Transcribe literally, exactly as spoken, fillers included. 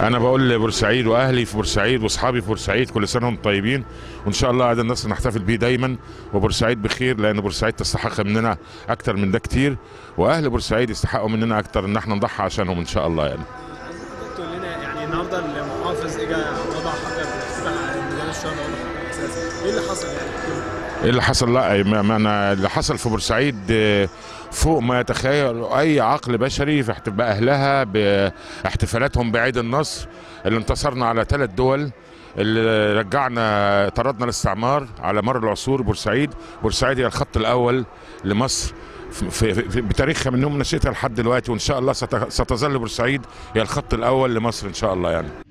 انا بقول لبورسعيد واهلي في بورسعيد واصحابي في بورسعيد كل سنه وهم طيبين، وان شاء الله عيد النصر نحتفل بيه دايما، وبورسعيد بخير لان بورسعيد تستحق مننا اكتر من ده كتير، واهل بورسعيد يستحقوا مننا اكتر ان احنا نضحي عشانهم ان شاء الله. يعني عايز حضرتك تقول لنا يعني النهارده المحافظ اجى وضع حجر افتتاح ميدان الشهداء وضع حجر اساسا، ايه اللي حصل يعني؟ ايه اللي حصل؟ لا ما ما انا اللي حصل في بورسعيد آه، فوق ما يتخيل اي عقل بشري في احت- باهلها باحتفالاتهم بعيد النصر اللي انتصرنا على ثلاث دول، اللي رجعنا طردنا الاستعمار على مر العصور. بورسعيد بورسعيد هي الخط الاول لمصر في في في بتاريخها من يوم نشأتها لحد دلوقتي، وان شاء الله ست- ستظل بورسعيد هي الخط الاول لمصر ان شاء الله. يعني